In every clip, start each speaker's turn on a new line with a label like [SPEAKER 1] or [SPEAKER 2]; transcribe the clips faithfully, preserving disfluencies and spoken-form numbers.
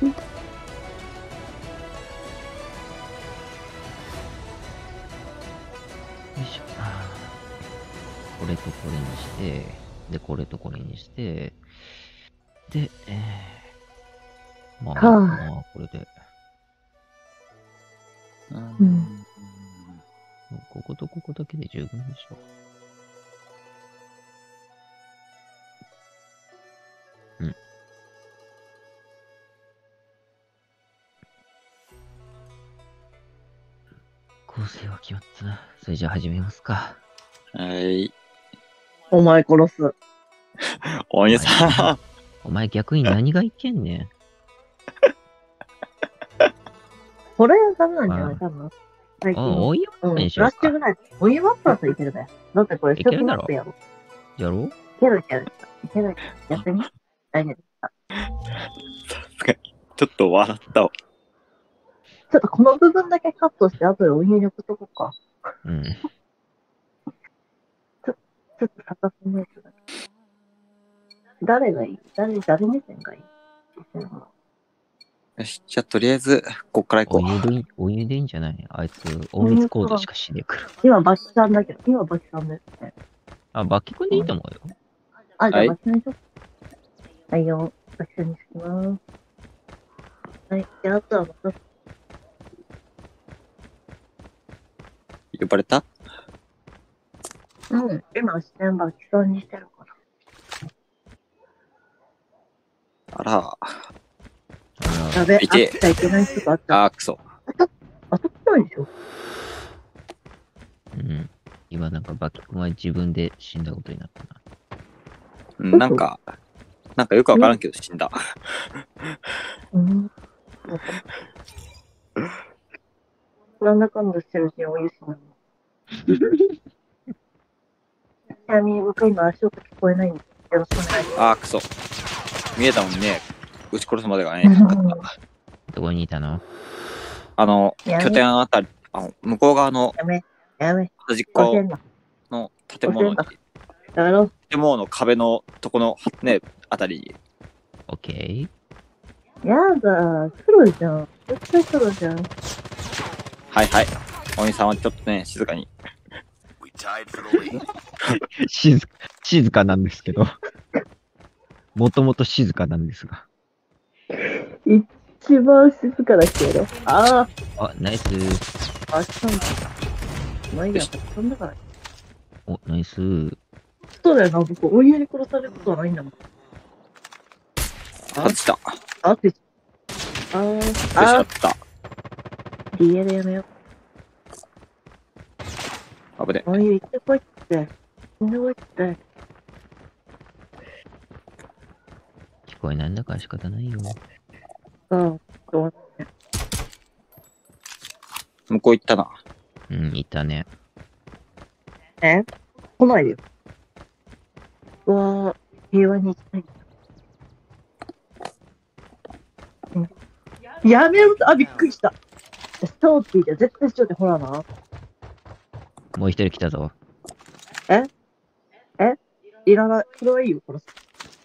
[SPEAKER 1] いしょ。あーこれとこれにして、で、これとこれにして、で、えー、まあいいかな、これで。
[SPEAKER 2] うん。
[SPEAKER 1] こことここだけで十分でしょ。うん。構成は決まったな。それじゃあ始めますか。
[SPEAKER 2] はい。
[SPEAKER 3] お前殺す。
[SPEAKER 2] お兄さん。
[SPEAKER 1] お前逆に何がいけんねん。
[SPEAKER 3] これダメなんじゃない多分。最近。
[SPEAKER 1] おい
[SPEAKER 3] うん、
[SPEAKER 1] にしようか。
[SPEAKER 3] フラッシュぐらい。お湯ワッパーといけるべ。だってこれ、
[SPEAKER 1] いけるだろ
[SPEAKER 3] マップやろ。
[SPEAKER 1] やろう
[SPEAKER 3] いけるいける。いける。やってみ大丈夫。
[SPEAKER 2] さすがに。ちょっと笑ったわ。
[SPEAKER 3] ちょっとこの部分だけカットして、後でお湯に置くとこか。
[SPEAKER 1] うん。
[SPEAKER 3] ちょちょっと逆さないとだけ。誰がいい誰、誰目線がいい
[SPEAKER 2] よし、じゃあとりあえず、こっから行こう。
[SPEAKER 1] お湯でいい、お湯でいいんじゃないあいつ、隠密行動しかしねえから。
[SPEAKER 3] 今、バキさんだけど、今、バキさんですね。
[SPEAKER 1] あ、バッキ君でいいと思うよ。
[SPEAKER 3] あ、じゃあ、
[SPEAKER 2] はい
[SPEAKER 3] バキさんにしよう。はいよ、バキさんにします。はい、じゃあ、あとはまた、
[SPEAKER 2] 呼ばれた？
[SPEAKER 3] うん、今、視点バキさんにしてるから。
[SPEAKER 2] あら。
[SPEAKER 3] やべ、
[SPEAKER 2] いて
[SPEAKER 3] あっちゃいけない人があった。
[SPEAKER 2] あー、くそ。
[SPEAKER 3] 当たってないでしょ
[SPEAKER 1] うん。今なんかバッキ君は自分で死んだことになったな。
[SPEAKER 2] うんなんか、なんかよくわからんけど死んだ。
[SPEAKER 3] うん。なんだかんだしてるし、お湯しなの。ちなみに僕今足音聞こえないんで、よろしくお願いし
[SPEAKER 2] あー、くそ。見えたもんね。撃ち殺すまでがね。なかった
[SPEAKER 1] どこにいたの
[SPEAKER 2] あの、
[SPEAKER 3] やめ
[SPEAKER 2] 拠点あたり、あの向こう側の
[SPEAKER 3] やめ、やめ、
[SPEAKER 2] 端っこ
[SPEAKER 3] 教えんな。
[SPEAKER 2] の建物に、
[SPEAKER 3] 教やめろ。
[SPEAKER 2] 建物の壁のとこのね、あたりに。
[SPEAKER 1] オッケ
[SPEAKER 3] やだ、黒じゃん。絶対黒じゃん。
[SPEAKER 2] はいはい。お兄さんはちょっとね、静かに。
[SPEAKER 1] ー。静か、静かなんですけど。もともと静かなんですが。
[SPEAKER 3] 一番静かな人やろ。あ
[SPEAKER 1] あ、ナイス。
[SPEAKER 3] あ、あしたんだ。まあいいや、そんだから。
[SPEAKER 1] お、ナイス。
[SPEAKER 3] そうだよな、僕、お湯に殺されることはないんだもん。
[SPEAKER 2] 外した。
[SPEAKER 3] あって、あー、
[SPEAKER 2] よし、
[SPEAKER 3] あー、
[SPEAKER 2] あった。
[SPEAKER 3] ディーエル やめよ
[SPEAKER 2] 危ね。
[SPEAKER 3] う。お湯行ってこいって。死んでこいって。
[SPEAKER 1] 聞こえないんだから仕方ないよ。
[SPEAKER 3] さあ、どう
[SPEAKER 2] 向こう行ったな。
[SPEAKER 1] うん、いたね。
[SPEAKER 3] え来ないでよ。うわー、平和に行きたい。うん、やめろあ、びっくりした。ストーティーで絶対しようってほらな。
[SPEAKER 1] もう一人来たぞ。
[SPEAKER 3] ええいらない。それはいいよ、殺す。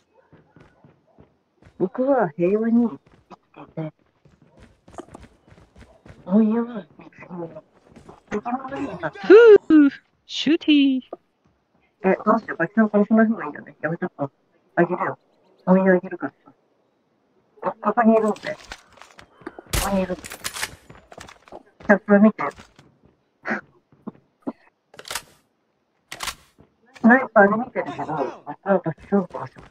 [SPEAKER 3] 僕は平和に生きてて、そういう、
[SPEAKER 1] ふぅシューティー
[SPEAKER 3] え、どうしよう、バキさん殺さない方がいいよね。やめたか。あげるよ。お湯あげるからさ。あ、ここにいるんで。ここにいるんで。じゃあ、これ見て。スナイパーで見てるけど、あなたすぐ殺します。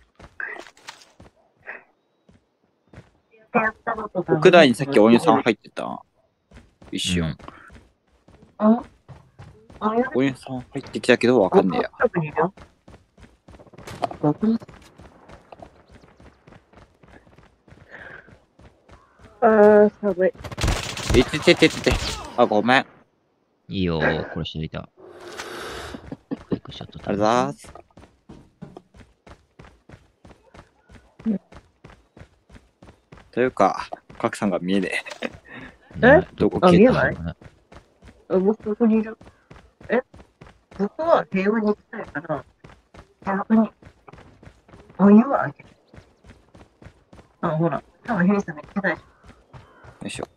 [SPEAKER 3] ってやったのとさ
[SPEAKER 2] 屋内にさっきお兄さん入ってた。一瞬。
[SPEAKER 1] うん
[SPEAKER 3] ああや
[SPEAKER 2] お兄さん入ってきたけどわかんねえや。
[SPEAKER 3] 近くにいるよ。僕のあー、寒い。
[SPEAKER 2] いててててて。あ、ごめん。あ
[SPEAKER 1] いいよ、殺しといた。クイックショット
[SPEAKER 2] りがとうございます。というか、カクさんが見えね
[SPEAKER 1] な
[SPEAKER 3] え
[SPEAKER 2] どこ
[SPEAKER 3] あ、
[SPEAKER 2] 消えた
[SPEAKER 3] 見えないあ僕、ここにいる。え僕は平和に行きたいから、逆に、お湯はあげる。あ、ほら、 多分ヘリさんが言ってないし。
[SPEAKER 2] よいしょ。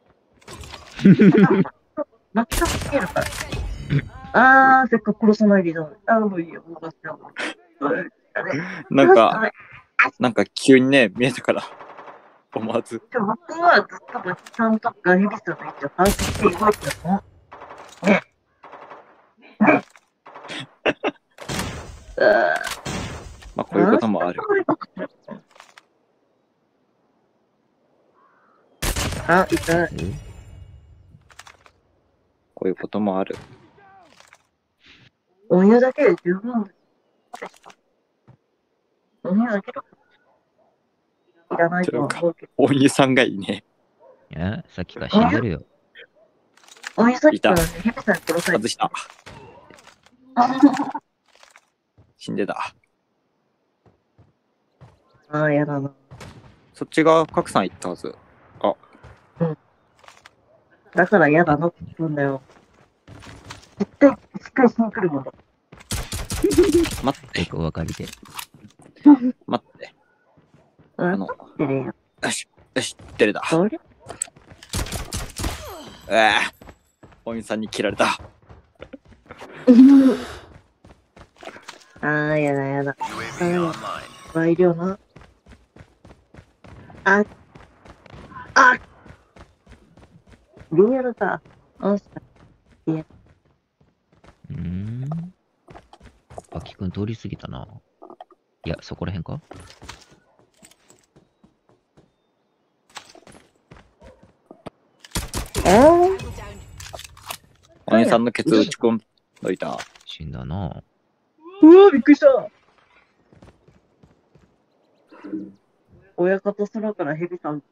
[SPEAKER 3] マキさん見えるから。あー、せっかく殺さないでいいの。あー、もういいよ、もう出しちゃう。
[SPEAKER 2] なんか、なんか急にね、見えたから、思わず。
[SPEAKER 3] でも僕はずっとマキさんとかヘビさんの位置を把握して動いてるの。ね。ね。
[SPEAKER 2] まあ、こういうこともある。
[SPEAKER 3] あ、痛い。
[SPEAKER 2] こういうこともある。
[SPEAKER 3] お湯だけで十分です。お湯だけでいらないとは思うけど。
[SPEAKER 2] お兄さんがいいね。
[SPEAKER 1] いや、さっきから死んでるよ。
[SPEAKER 3] お湯さっきからね、ヘビさんに殺されて。
[SPEAKER 2] 外した。死んでた。
[SPEAKER 3] ああ、やだな。
[SPEAKER 2] そっちが角さん行ったはず。あ。
[SPEAKER 3] うん。だからやだなって言うんだよ。絶対、しっかりしに来るもん。
[SPEAKER 2] 待って。
[SPEAKER 1] よくお分かりで。
[SPEAKER 2] 待って。あの、
[SPEAKER 3] よ
[SPEAKER 2] し、よし、出れた。
[SPEAKER 3] あれ
[SPEAKER 2] ええー。お兄さんに切られた。
[SPEAKER 3] ああ、やだやだ。ああ、倍量な。あ、あリアルだ。あっ
[SPEAKER 1] うーん。あきくん通り過ぎたな。いや、そこらへんか
[SPEAKER 3] えー、
[SPEAKER 2] お兄さんのケツ打ち込んどいた。
[SPEAKER 1] 死んだな。
[SPEAKER 3] うわ、びっくりした。親方空からヘビさん。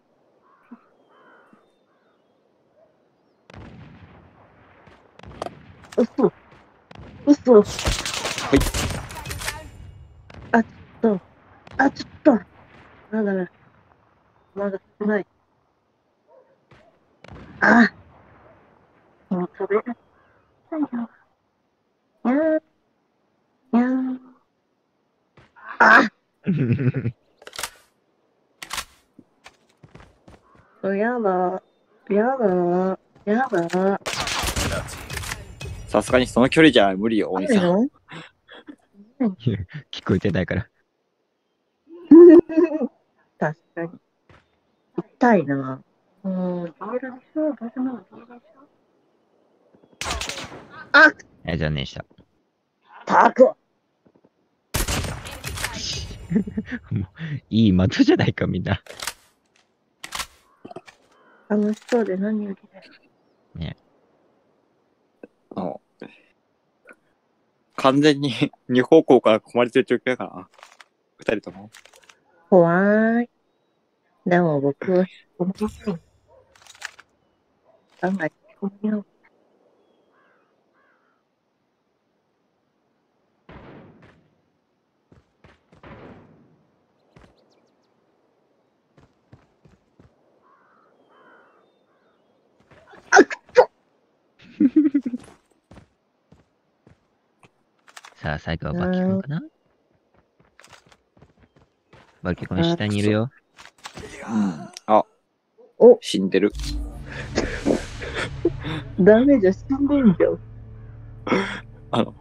[SPEAKER 3] うそ。うそ。はい。あ、ちょっと。あ、ちょっと。まだ、まだ少ない。あ、もう食べる。はいよ。にゃー。にゃー。あやだ。やだ。やだ。
[SPEAKER 2] さすがにその距離じゃ無理よ、お兄さん。
[SPEAKER 1] 聞こえてないから。
[SPEAKER 3] 確かに。痛いな。うん、ビールでしょ、僕のビールでしょ。あ
[SPEAKER 1] え、残念した。
[SPEAKER 3] たく
[SPEAKER 1] もういい的じゃないか、みんな。
[SPEAKER 3] 楽しそうで何よりだよ。
[SPEAKER 1] ね。
[SPEAKER 2] あの完全に二方向から込まれてる状況だからな。二人とも。
[SPEAKER 3] 怖い。でも僕は、この時に、案外、このよう
[SPEAKER 1] さあ、最後はバキ君かなバキ君下にいるよ。
[SPEAKER 2] うん。あ、
[SPEAKER 3] お
[SPEAKER 2] 死んでる。
[SPEAKER 3] ダメじゃ死んでんじゃん。
[SPEAKER 2] あの、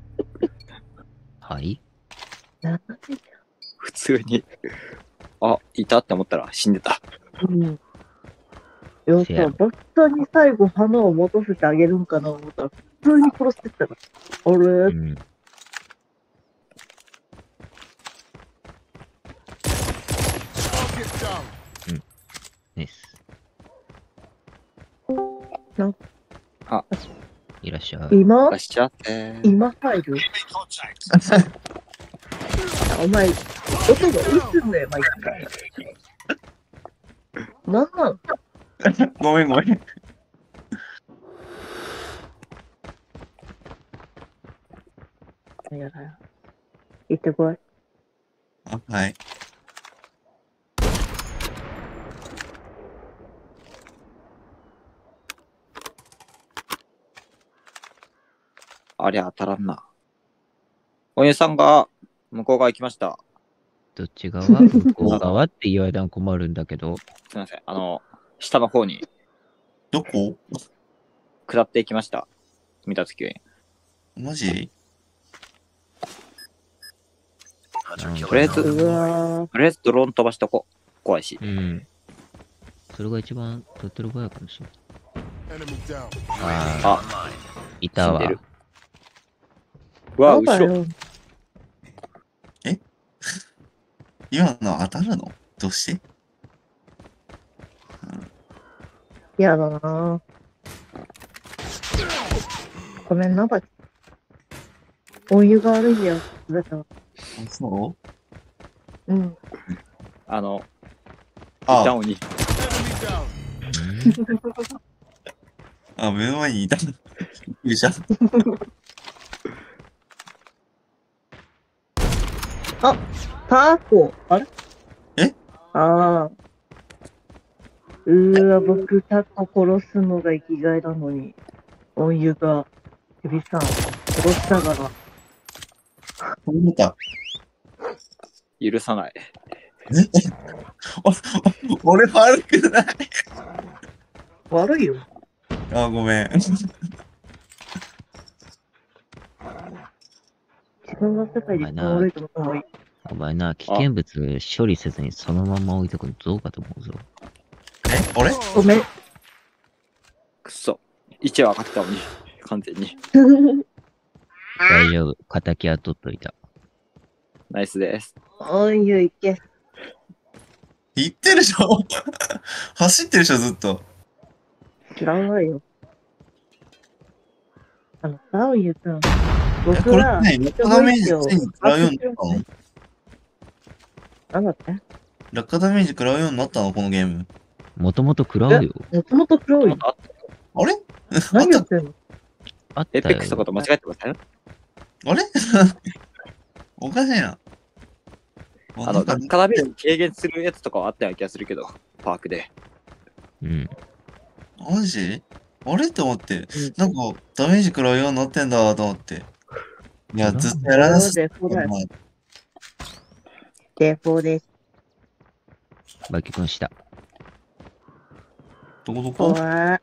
[SPEAKER 1] はい
[SPEAKER 3] ダメじ
[SPEAKER 2] 普通に、あ、いたって思ったら死んでた。
[SPEAKER 3] ゃん。うん。いや
[SPEAKER 1] せや
[SPEAKER 3] さ、バッタに最後花を持たせてあげるんかな思ったら、普通に殺してったから。あれ、
[SPEAKER 1] うん。ナイス。
[SPEAKER 3] なん
[SPEAKER 2] あ、
[SPEAKER 1] いらっしゃい。
[SPEAKER 3] 今
[SPEAKER 2] 出しちゃって
[SPEAKER 3] 今入るお前、音がうすんだよ、毎回。なんなん
[SPEAKER 4] ごめんごめん。
[SPEAKER 3] いやだよ。行ってこい。
[SPEAKER 4] あはい。
[SPEAKER 2] ありゃ当たらんな。お兄さんが向こう側行きました。
[SPEAKER 1] どっち側向こう側って言われたら困るんだけど。
[SPEAKER 2] すみません。あの、下の方に
[SPEAKER 4] どこ
[SPEAKER 2] 下っていきました。三田救援。
[SPEAKER 4] マジ
[SPEAKER 1] なんか
[SPEAKER 2] とりあえず
[SPEAKER 3] うわ
[SPEAKER 2] とりあえずドローン飛ばしとこう。怖いし。
[SPEAKER 1] うん。それが一番手っ取り早いかもしれない。
[SPEAKER 5] Enemy down.
[SPEAKER 1] ああ、
[SPEAKER 2] あ、
[SPEAKER 1] いたわ
[SPEAKER 2] 死んで。る。うわ、
[SPEAKER 3] ー。
[SPEAKER 2] 後ろ。
[SPEAKER 3] よ。
[SPEAKER 4] 今の当たるのどうして
[SPEAKER 3] 嫌だなぁ。ごめんな、バチ。お湯が悪いんだよ、だから。
[SPEAKER 4] あそう
[SPEAKER 3] うん。
[SPEAKER 2] あの、
[SPEAKER 4] あ
[SPEAKER 2] ダウンに。
[SPEAKER 5] Enemy down.
[SPEAKER 4] あ、目の前にいた。びっくりした。
[SPEAKER 3] タコあれ
[SPEAKER 4] え
[SPEAKER 3] ああ。うーわ、僕タコ殺すのが生きがいなのに、お湯が、ヘビさん、殺したから。
[SPEAKER 4] 飛んでた。
[SPEAKER 2] 許さない。
[SPEAKER 4] お俺悪くない。
[SPEAKER 3] 悪いよ。
[SPEAKER 4] あ、ごめん。
[SPEAKER 3] 自分の世界で一番悪いと思った方がいい。
[SPEAKER 1] お前な、危険物処理せずにそのまま置いとくのどうかと思うぞ。
[SPEAKER 4] え俺
[SPEAKER 3] ごめん。
[SPEAKER 2] くっそ。位置は分かったのに。完全に。
[SPEAKER 1] 大丈夫。敵は取っといた。
[SPEAKER 2] ナイスです。
[SPEAKER 3] おいよ、いけ。
[SPEAKER 4] 言ってるでしょ走ってるでしょずっと。
[SPEAKER 3] 知らないよ。あのさ、おゆさん。
[SPEAKER 4] えこれ
[SPEAKER 3] 僕は、
[SPEAKER 4] ね、落下ダメージついに食らうようになったの
[SPEAKER 3] なんだって
[SPEAKER 4] 落下ダメージ食らうようになったのこのゲーム。
[SPEAKER 1] もともと食らうよ。
[SPEAKER 3] もともと黒い
[SPEAKER 2] もっ。とあ
[SPEAKER 4] あれ
[SPEAKER 3] 何やってんの
[SPEAKER 1] あったよ。
[SPEAKER 2] エペックスとかと間違えてません？
[SPEAKER 4] あれおかしいな。
[SPEAKER 2] あの、落下ダメージ軽減するやつとかはあったような気がするけど、パークで。
[SPEAKER 1] うん。
[SPEAKER 4] マジあれと思って、なんかダメージ食らうようになってんだと思って。いや、ずっとやらなさ
[SPEAKER 3] デフォだよ。
[SPEAKER 4] そうな。
[SPEAKER 3] デフォです。
[SPEAKER 1] バキ君した。
[SPEAKER 4] どこどこ
[SPEAKER 3] 怖い。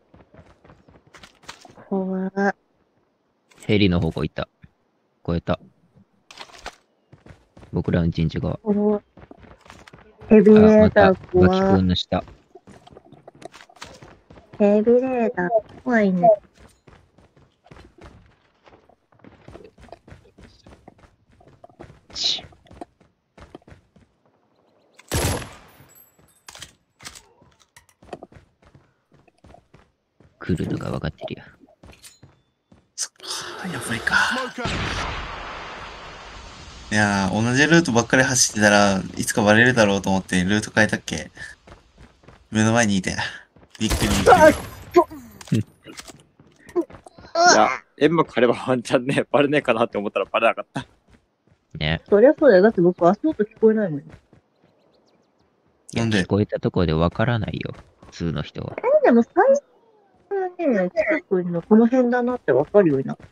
[SPEAKER 3] 怖い。
[SPEAKER 1] ヘリの方向行った。越えた。僕らの陣地側。
[SPEAKER 3] 怖い。ヘビ
[SPEAKER 1] あ、
[SPEAKER 3] レータ
[SPEAKER 1] また、
[SPEAKER 3] ー
[SPEAKER 1] バキ
[SPEAKER 3] 怖い。
[SPEAKER 1] 君の下。
[SPEAKER 3] ヘビレーター怖いね。
[SPEAKER 1] チッ来るのが分かってるよ。
[SPEAKER 4] そっか、やっぱりか。
[SPEAKER 5] Smoke out.
[SPEAKER 4] いやー、同じルートばっかり走ってたらいつかバレるだろうと思ってルート変えたっけ目の前にいて。びっくりびっくり。
[SPEAKER 2] いや、煙幕張ればワンチャンね、バレねえかなって思ったらバレなかった。
[SPEAKER 1] ね。
[SPEAKER 3] そりゃそうだよ。だって僕足音聞こえないもん。
[SPEAKER 1] いや
[SPEAKER 4] なんで
[SPEAKER 1] 聞こえたところで分からないよ。普通の人は。
[SPEAKER 3] え、でも最初はね、近くのこの辺だなってわかるようになった。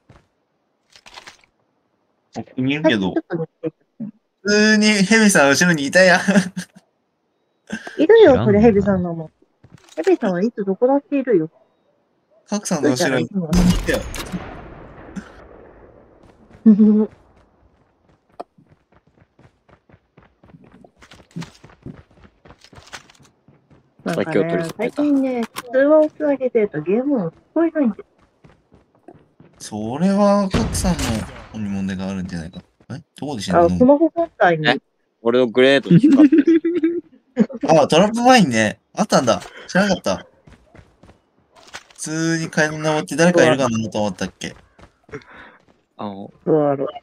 [SPEAKER 4] ここにいるけど
[SPEAKER 3] 最近ちょ、っと似てる
[SPEAKER 4] 普通にヘビさん後ろにいたやん。
[SPEAKER 3] いるよ、
[SPEAKER 1] 知らんな
[SPEAKER 3] それヘビさんのも。ヘビさんはいつどこだっているよ。
[SPEAKER 4] カクさんの後ろにいたよ。
[SPEAKER 3] なんか
[SPEAKER 2] 先を取り
[SPEAKER 3] ね、最
[SPEAKER 2] 損ねた。
[SPEAKER 3] 近ね、通話をつなげてるとゲーム音聞こえないんだよ。
[SPEAKER 4] それはカクさんの方に問題があるんじゃないか。えどこで死んだ
[SPEAKER 3] あ、
[SPEAKER 4] の
[SPEAKER 3] スマホ本体に
[SPEAKER 2] え俺のグレードに引っかかってる。
[SPEAKER 4] あ、トラップマインね。あったんだ。知らなかった。普通に階段登って誰かいるかなと思ったっけ。
[SPEAKER 2] あの、
[SPEAKER 3] どうだろう。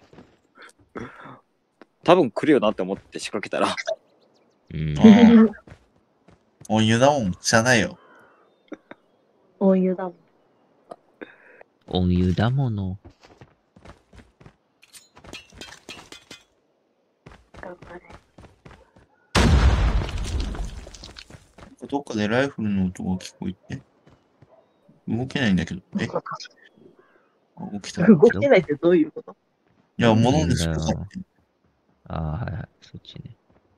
[SPEAKER 2] 多分来るよなって思って仕掛けたら、
[SPEAKER 1] うん。
[SPEAKER 4] ああ。お湯だもん。知らないよ。
[SPEAKER 3] お湯だもん。
[SPEAKER 1] お湯だもの。
[SPEAKER 3] 頑張れ。
[SPEAKER 4] どっかでライフルの音が聞こえて。動けないんだけど。えあ起きた。い
[SPEAKER 3] 動けないってどういうこと
[SPEAKER 4] や、物に引っかかって。
[SPEAKER 1] ああ、はいはい。そっちね。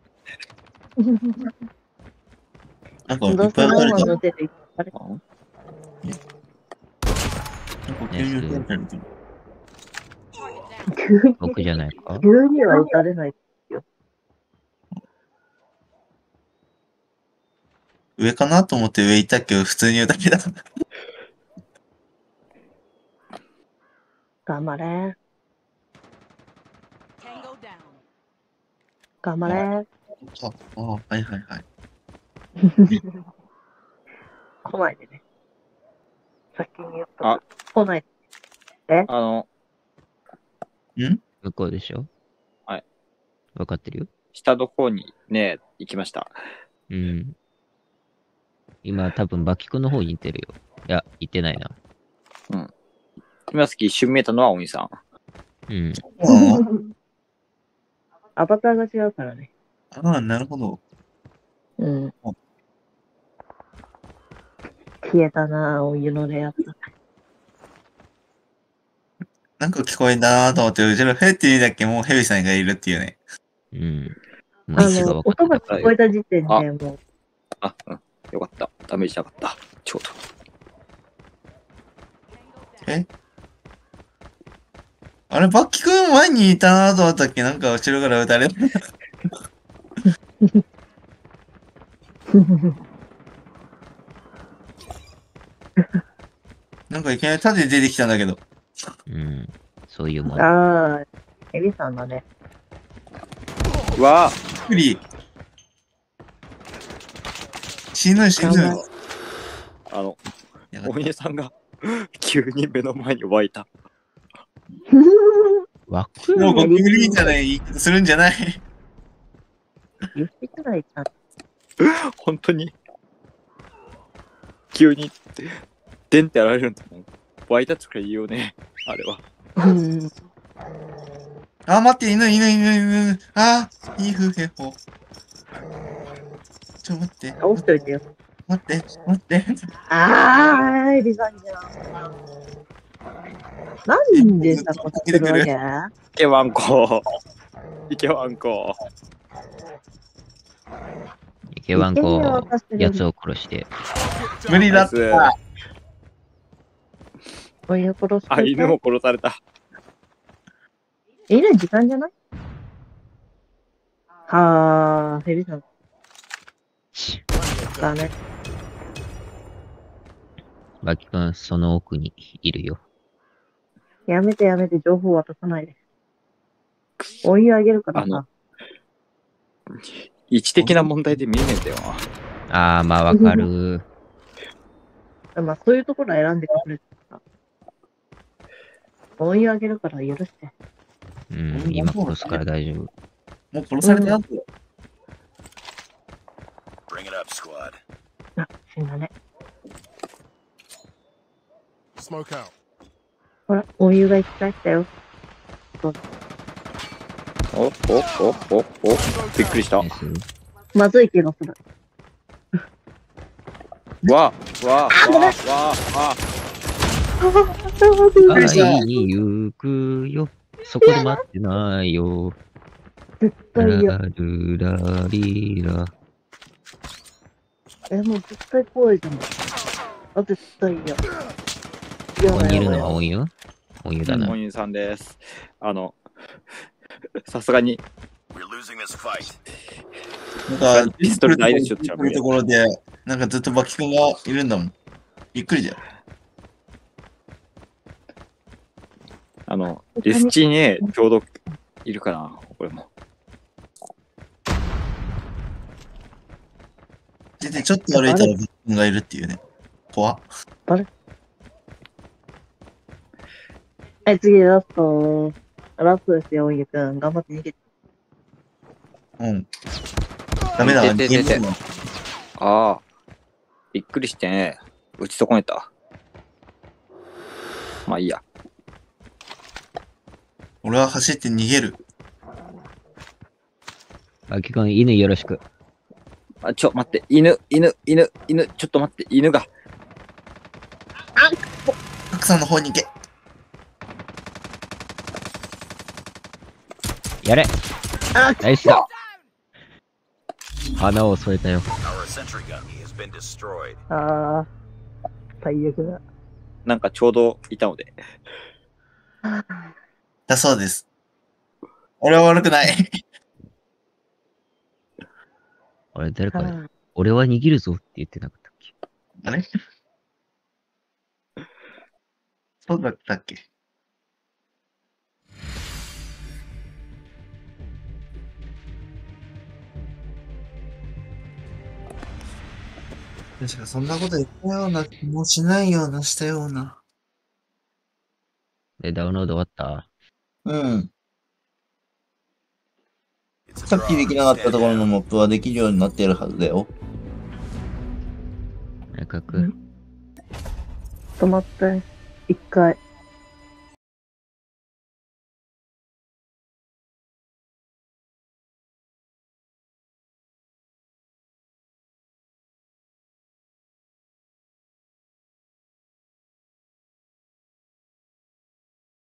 [SPEAKER 4] なんかいっ
[SPEAKER 3] どうせ
[SPEAKER 4] ぱい撃たれた。
[SPEAKER 3] ローマンの手でいっぱい
[SPEAKER 2] あ
[SPEAKER 4] なんか急に撃たれたみたいな。
[SPEAKER 3] 急に、
[SPEAKER 1] 僕じゃないか。
[SPEAKER 3] 急には撃たれないよ。
[SPEAKER 4] 上かなと思って上行ったけど、普通に撃たれた。
[SPEAKER 3] 頑張れ。
[SPEAKER 5] Tango down.
[SPEAKER 3] 頑張れ。
[SPEAKER 4] ああ、はいはいはい。
[SPEAKER 3] 来ないでね。先に言っとく。
[SPEAKER 2] あ
[SPEAKER 3] 来ない。
[SPEAKER 2] あの、
[SPEAKER 1] 向こうでしょ。
[SPEAKER 2] はい。
[SPEAKER 1] わかってるよ。
[SPEAKER 2] 下の方にね、行きました。
[SPEAKER 1] うん。今多分バキ君の方に行ってるよ。いや、行ってないな。
[SPEAKER 2] 今さっき一瞬見えたのはお兄さん。
[SPEAKER 1] うん。
[SPEAKER 4] うん
[SPEAKER 3] アバターが違うからね。
[SPEAKER 4] ああ、なるほど。
[SPEAKER 3] うん。消えたなぁ、お湯のレア。
[SPEAKER 4] なんか聞こえんだなと思って、後ろ、へって言うだけもうヘビさんがいるっていうね。
[SPEAKER 1] うん。もう
[SPEAKER 3] あ
[SPEAKER 1] 位置が
[SPEAKER 3] の、
[SPEAKER 1] 分かってた
[SPEAKER 3] 音が聞こえた時点
[SPEAKER 2] あ
[SPEAKER 3] でもう、
[SPEAKER 2] あ、うん。よかった。ダメージなかった。ちょうど。
[SPEAKER 4] えあれ、バッキ君前にいたなと思ったっけなんか後ろから撃たれる。なんかいきなり縦出てきたんだけど。
[SPEAKER 1] うん。そういうもん。
[SPEAKER 3] ああ、エビさんだね。
[SPEAKER 2] うわ
[SPEAKER 4] クリ死ぬ死ぬ。
[SPEAKER 3] 頑張れ
[SPEAKER 2] あ、あの、
[SPEAKER 4] や
[SPEAKER 2] お兄さんが急に目の前に湧いた。
[SPEAKER 1] わく
[SPEAKER 4] もう僕無理じゃない言い方するんじゃない。
[SPEAKER 3] 言ってくらいた。
[SPEAKER 2] 本当に。急に、でんってやられるんだもん。湧いたってくらいいいよね。あれは。
[SPEAKER 3] うん。
[SPEAKER 4] あ、待って、犬、犬、犬、犬。あ、いい風へほ。ちょ、待って。
[SPEAKER 3] 倒しといてよ。
[SPEAKER 4] 待って、待って。
[SPEAKER 3] ああ、エビさんじゃん。なんでさ、こっち来るわけ？
[SPEAKER 2] いけわんこ。いけわんこ。
[SPEAKER 1] 池ワンコ、やつ
[SPEAKER 3] を。
[SPEAKER 1] を殺して。
[SPEAKER 4] 無理だった。
[SPEAKER 3] お湯殺して。
[SPEAKER 2] あ、犬も殺された。
[SPEAKER 3] 犬時間じゃない？はあ、エビさん。だね。
[SPEAKER 1] バキ君、その奥にいるよ。
[SPEAKER 3] やめてやめて、情報渡さないで。お湯あげるから
[SPEAKER 2] あの
[SPEAKER 3] さ。
[SPEAKER 2] 位置的な問題で見えねえんだよな。
[SPEAKER 1] あー、まあわかる。
[SPEAKER 3] まあ、そういうところは選んでくれてさ。お湯あげるから許して。
[SPEAKER 1] うん、今殺すから大丈夫。
[SPEAKER 4] もう殺された後。
[SPEAKER 6] Bring it up, squad.
[SPEAKER 3] あ、死んだね。
[SPEAKER 6] Smoke out.
[SPEAKER 3] ほら、お湯が生き返ったよ。
[SPEAKER 2] お、お、お、お、お、びっくりした。わ
[SPEAKER 1] ナイス
[SPEAKER 3] まずい気がする。
[SPEAKER 2] わ、わ、わ、わ、わ。
[SPEAKER 1] 会いに行くよ。そこで待ってないよ。
[SPEAKER 3] 絶対嫌。
[SPEAKER 1] ラルラリラ。
[SPEAKER 3] え、もう絶対怖いじゃん。あ、絶対嫌。
[SPEAKER 1] こ
[SPEAKER 3] 嫌だ
[SPEAKER 1] こにいるの
[SPEAKER 3] よ。
[SPEAKER 1] はお湯お湯だな
[SPEAKER 2] お。兄さんです。あの、さすがに、
[SPEAKER 6] We're losing this fight.
[SPEAKER 4] なんか、
[SPEAKER 2] ピストルないでしょ
[SPEAKER 4] っていうところで、なんかずっとバキ君がいるんだもん。びっくりだよ。
[SPEAKER 2] あの、レスチね、ちょうどいるかな、これも。
[SPEAKER 4] で、でちょっと歩いたらバキ君がいるっていうね。怖っ。
[SPEAKER 3] はい、次ラスト。ラストですよ、お湯くん。頑張って逃げて。
[SPEAKER 4] うん。ダメだ、
[SPEAKER 2] てててて
[SPEAKER 4] 逃げるの
[SPEAKER 2] ああ、びっくりしてね、打ち損ねた。まあいいや。
[SPEAKER 4] 俺は走って逃げる。
[SPEAKER 1] バキ君、犬よろしく。
[SPEAKER 2] あ、ちょ、待って、犬、犬、犬、犬、ちょっと待って、犬が。
[SPEAKER 4] たくさんの方に行け。
[SPEAKER 1] やれ
[SPEAKER 3] あ、
[SPEAKER 1] ナイスだ。花を添えたよ。
[SPEAKER 6] Our sentry gun has been destroyed.
[SPEAKER 3] あー、最悪だ。
[SPEAKER 2] なんかちょうどいたので。
[SPEAKER 4] だそうです。俺は悪くない。
[SPEAKER 1] あれ、誰か、
[SPEAKER 3] は
[SPEAKER 1] 俺は逃げるぞって言ってなかったっけ？
[SPEAKER 4] あれそうだったっけ？確かそんなこと言ったような気もしないようなしたような。
[SPEAKER 1] で、ダウンロード終わった？
[SPEAKER 4] うん。
[SPEAKER 6] It's a
[SPEAKER 4] さっきできなかったところの
[SPEAKER 6] draw.
[SPEAKER 4] モップはできるようになってるはずだよ。
[SPEAKER 1] 早く。
[SPEAKER 3] 止まって、一回。